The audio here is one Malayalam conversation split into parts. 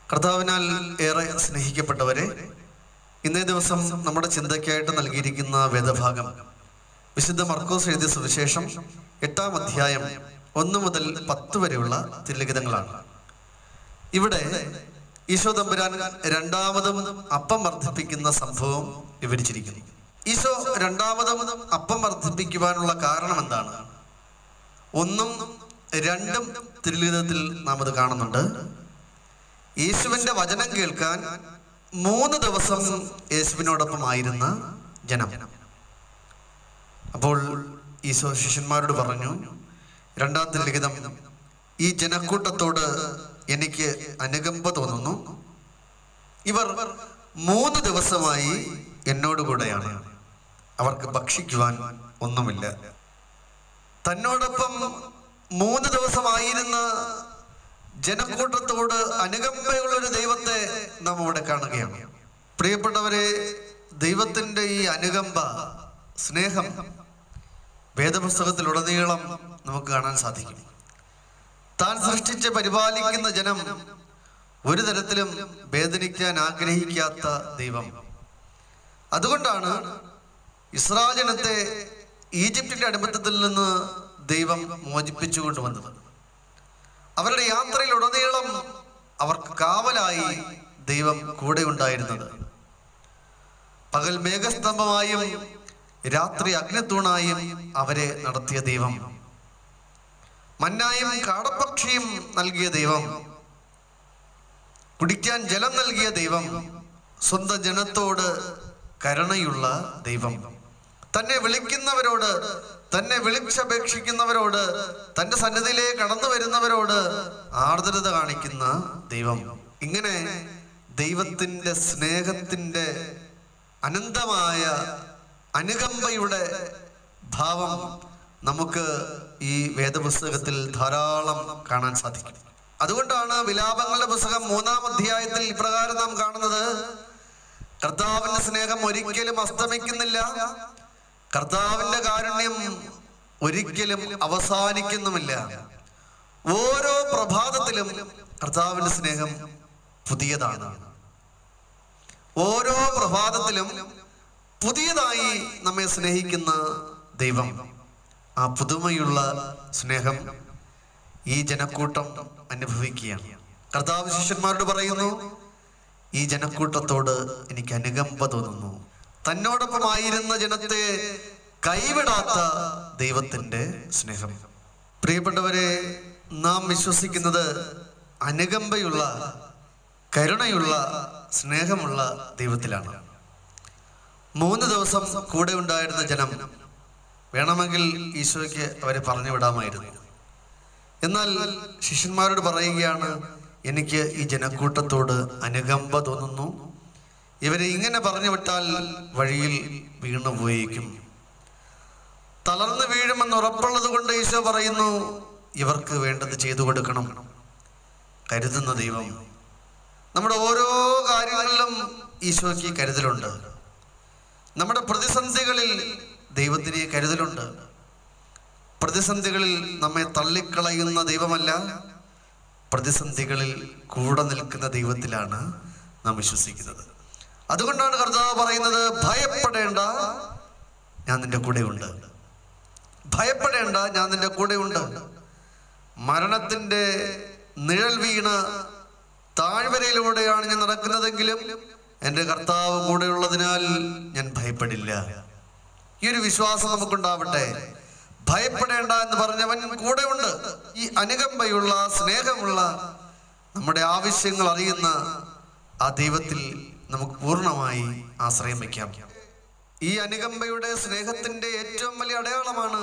കർത്താവിനാൽ ഏറെ സ്നേഹിക്കപ്പെട്ടവരെ, ഇന്നേ ദിവസം നമ്മുടെ ചിന്തയ്ക്കായിട്ട് നൽകിയിരിക്കുന്ന വേദഭാഗം വിശുദ്ധ മർക്കോസ് എഴുതിയ സുവിശേഷം 8-ാം അധ്യായം 1 മുതൽ 10 വരെയുള്ള തിരുലിഖിതങ്ങളാണ്. ഇവിടെ ഈശോ തമ്പുരാൻ രണ്ടാമതും അപ്പം വർദ്ധിപ്പിക്കുന്ന സംഭവം വിവരിച്ചിരിക്കുന്നു. ഈശോ രണ്ടാമതും അപ്പം വർദ്ധിപ്പിക്കുവാനുള്ള കാരണം എന്താണ്? 1-ഉം 2-ഉം തിരുലിഖിതത്തിൽ നാം അത് കാണുന്നുണ്ട്. യേശുവിന്റെ വചനം കേൾക്കാൻ 3 ദിവസം യേശുവിനോടൊപ്പം ആയിരുന്ന ജനം. അപ്പോൾ ഈശോ ശിഷ്യന്മാരോട് പറഞ്ഞു, 2-ാം തിരുലിഖിതം, ഈ ജനക്കൂട്ടത്തോട് എനിക്ക് അനുകമ്പ തോന്നുന്നു. ഇവർ 3 ദിവസമായി എന്നോടുകൂടെയാണ്. അവർക്ക് ഭക്ഷിക്കുവാൻ ഒന്നുമില്ല. തന്നോടൊപ്പം 3 ദിവസമായിരുന്ന ജനക്കൂട്ടത്തോട് അനുകമ്പയുള്ളൊരു ദൈവത്തെ നാം ഇവിടെ കാണുകയാണ്. പ്രിയപ്പെട്ടവരെ, ദൈവത്തിൻ്റെ ഈ അനുകമ്പ, സ്നേഹം വേദപുസ്തകത്തിലുടനീളം നമുക്ക് കാണാൻ സാധിക്കും. താൻ സൃഷ്ടിച്ച് പരിപാലിക്കുന്ന ജനം ഒരു തരത്തിലും വേദനിക്കാൻ ആഗ്രഹിക്കാത്ത ദൈവം. അതുകൊണ്ടാണ് ഇസ്രായേൽ ജനത്തെ ഈജിപ്തിന്റെ അടിമത്തത്തിൽ നിന്ന് ദൈവം മോചിപ്പിച്ചു കൊണ്ടുവന്നത്. അവരുടെ യാത്രയിലുടനീളം അവർക്ക് കാവലായി ദൈവം കൂടെ ഉണ്ടായിരുന്നത്. പകൽ മേഘസ്തംഭമായും രാത്രി അഗ്നിത്തൂണായും അവരെ നടത്തിയ ദൈവം, മന്നായും കാടപ്പക്ഷിയും നൽകിയ ദൈവം, കുടിക്കാൻ ജലം നൽകിയ ദൈവം, സ്വന്തം ജനത്തോട് കരുണയുള്ള ദൈവം, തന്നെ വിളിക്കുന്നവരോട്, തന്നെ വിളിച്ചപേക്ഷിക്കുന്നവരോട്, തന്റെ സന്നിധിയിലേക്ക് കടന്നു വരുന്നവരോട് ആർദ്രത കാണിക്കുന്ന ദൈവം. ഇങ്ങനെ ദൈവത്തിന്റെ സ്നേഹത്തിന്റെ അനന്തമായ അനുകമ്പയുടെ ഭാവം നമുക്ക് ഈ വേദപുസ്തകത്തിൽ ധാരാളം കാണാൻ സാധിക്കും. അതുകൊണ്ടാണ് വിലാപങ്ങളുടെ പുസ്തകം 3-ാം അധ്യായത്തിൽ ഇപ്രകാരം നാം കാണുന്നത്: കർത്താവിന്റെ സ്നേഹം ഒരിക്കലും അസ്തമിക്കുന്നില്ല, കർത്താവിന്റെ കാരുണ്യം ഒരിക്കലും അവസാനിക്കുന്നുമില്ല. ഓരോ പ്രഭാതത്തിലും കർത്താവിന്റെ സ്നേഹം പുതിയതാണ്. ഓരോ പ്രഭാതത്തിലും പുതിയതായി നമ്മെ സ്നേഹിക്കുന്ന ദൈവം. ആ പുതുമയുള്ള സ്നേഹം ഈ ജനക്കൂട്ടം അനുഭവിക്കുകയാണ്. കർത്താവ് ശിഷ്യന്മാരോട് പറയുന്നു, ഈ ജനക്കൂട്ടത്തോട് എനിക്ക് അനുകമ്പ തോന്നുന്നു. തന്നോടൊപ്പമായിരുന്ന ജനത്തെ കൈവിടാത്ത ദൈവത്തിന്റെ സ്നേഹം. പ്രിയപ്പെട്ടവരെ, നാം വിശ്വസിക്കുന്നത് അനുകമ്പയുള്ള, കരുണയുള്ള, സ്നേഹമുള്ള ദൈവത്തിലാണ്. 3 ദിവസം കൂടെ ഉണ്ടായിരുന്ന ജനം വേണമെങ്കിൽ ഈശോയ്ക്ക് അവരെ പറഞ്ഞു വിടാമായിരുന്നു. എന്നാൽ ശിഷ്യന്മാരോട് പറയുകയാണ്, എനിക്ക് ഈ ജനക്കൂട്ടത്തോട് അനുകമ്പ തോന്നുന്നു. ഇവരെ ഇങ്ങനെ പറഞ്ഞു വിട്ടാൽ വഴിയിൽ വീണുപോയേക്കും, തളർന്നു വീഴുമെന്ന് ഉറപ്പുള്ളത് കൊണ്ട് ഈശോ പറയുന്നു, ഇവർക്ക് വേണ്ടത് ചെയ്തു കൊടുക്കണം. കരുതുന്ന ദൈവം. നമ്മുടെ ഓരോ കാര്യങ്ങളിലും ഈശോയ്ക്ക് കരുതലുണ്ട്. നമ്മുടെ പ്രതിസന്ധികളിൽ ദൈവത്തിന് കരുതലുണ്ട്. പ്രതിസന്ധികളിൽ നമ്മെ തള്ളിക്കളയുന്ന ദൈവമല്ല, പ്രതിസന്ധികളിൽ കൂടെ നിൽക്കുന്ന ദൈവത്തിലാണ് നാം വിശ്വസിക്കുന്നത്. അതുകൊണ്ടാണ് കർത്താവ് പറയുന്നത്, ഭയപ്പെടേണ്ട, ഞാൻ നിന്റെ കൂടെയുണ്ട്. ഭയപ്പെടേണ്ട, ഞാൻ നിന്റെ കൂടെയുണ്ട്. മരണത്തിന്റെ നിഴൽ വീണ താഴ്വരയിലൂടെയാണ് ഞാൻ നടക്കുന്നതെങ്കിലും എൻ്റെ കർത്താവ് കൂടെയുള്ളതിനാൽ ഞാൻ ഭയപ്പെടില്ല. ഈ ഒരു വിശ്വാസം നമുക്കുണ്ടാവട്ടെ. ഭയപ്പെടേണ്ട എന്ന് പറഞ്ഞവൻ കൂടെയുണ്ട്. ഈ അനുകമ്പയുള്ള, സ്നേഹമുള്ള, നമ്മുടെ ആവശ്യങ്ങൾ അറിയുന്ന ആ ദൈവത്തിൽ നമുക്ക് പൂർണ്ണമായി ആശ്രയം വയ്ക്കാം. ഈ അനുകമ്പയുടെ, സ്നേഹത്തിന്റെ ഏറ്റവും വലിയ അടയാളമാണ്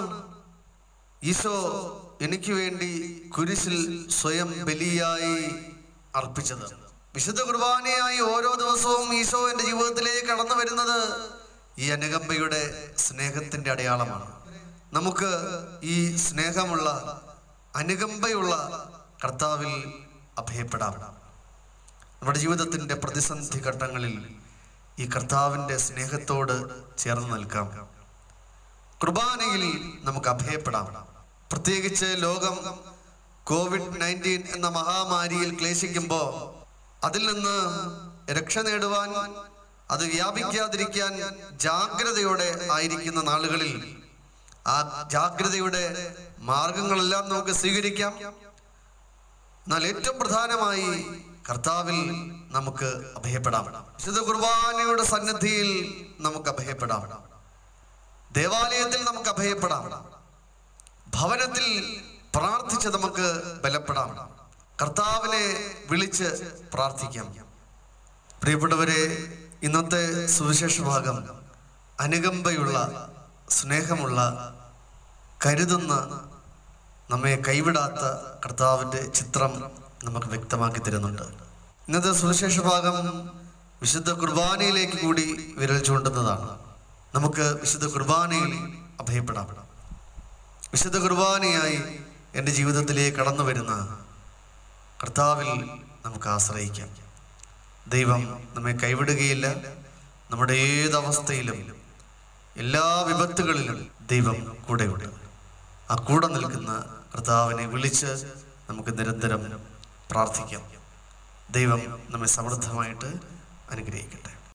ഈശോ എനിക്ക് വേണ്ടി കുരിശിൽ സ്വയം ബലിയായി അർപ്പിച്ചത്. വിശുദ്ധ കുർബാനയായി ഓരോ ദിവസവും ഈശോ എൻ്റെ ജീവിതത്തിലേക്ക് കടന്നു വരുന്നത് ഈ അനുകമ്പയുടെ, സ്നേഹത്തിന്റെ അടയാളമാണ്. നമുക്ക് ഈ സ്നേഹമുള്ള, അനുകമ്പയുള്ള കർത്താവിൽ അഭയപ്പെടാം. നമ്മുടെ ജീവിതത്തിന്റെ പ്രതിസന്ധി ഘട്ടങ്ങളിൽ ഈ കർത്താവിന്റെ സ്നേഹത്തോട് ചേർന്ന് നിൽക്കാം. കുർബാനയിൽ നമുക്ക് അഭയപ്പെടാം. പ്രത്യേകിച്ച് ലോകം COVID-19 എന്ന മഹാമാരിയിൽ ക്ലേശിക്കുമ്പോൾ അതിൽ നിന്ന് രക്ഷ നേടുവാൻ, അത് വ്യാപിക്കാതിരിക്കാൻ ജാഗ്രതയോടെ ആയിരിക്കുന്ന നാളുകളിൽ ആ ജാഗ്രതയുടെ മാർഗങ്ങളെല്ലാം നമുക്ക് സ്വീകരിക്കാം. എന്നാൽ ഏറ്റവും പ്രധാനമായി കർത്താവിൽ നമുക്ക് അഭയപ്പെടാം. വിശുദ്ധ കുർബാനയുടെ സന്നിധിയിൽ നമുക്ക് അഭയപ്പെടാം. ദേവാലയത്തിൽ നമുക്ക് അഭയപ്പെടാം. ഭവനത്തിൽ പ്രാർത്ഥിച്ച് നമുക്ക് ബലപ്പെടാം. കർത്താവിനെ വിളിച്ച് പ്രാർത്ഥിക്കാം. പ്രിയപ്പെട്ടവരെ, ഇന്നത്തെ സുവിശേഷ ഭാഗം അനുകമ്പയുള്ള, സ്നേഹമുള്ള, കരുതുന്ന, നമ്മെ കൈവിടാത്ത കർത്താവിൻ്റെ ചിത്രം നമുക്ക് വ്യക്തമാക്കി തരുന്നുണ്ട്. ഇന്നത്തെ സുവിശേഷ ഭാഗം വിശുദ്ധ കുർബാനയിലേക്ക് കൂടി വിരൽ ചൂണ്ടുന്നതാണ്. നമുക്ക് വിശുദ്ധ കുർബാനയിൽ അഭയപ്പെടാം. വിശുദ്ധ കുർബാനയായി എൻ്റെ ജീവിതത്തിലേക്ക് കടന്നു വരുന്ന കർത്താവിൽ നമുക്ക് ആശ്രയിക്കാം. ദൈവം നമ്മെ കൈവിടുകയില്ല. നമ്മുടെ ഏതവസ്ഥയിലും, എല്ലാ വിപത്തുകളിലും ദൈവം കൂടെയുണ്ട്. ആ കൂടെ നിൽക്കുന്ന കർത്താവിനെ വിളിച്ച് നമുക്ക് നിരന്തരം പ്രാർത്ഥിക്കാം. ദൈവം നമ്മെ സമൃദ്ധമായിട്ട് അനുഗ്രഹിക്കട്ടെ.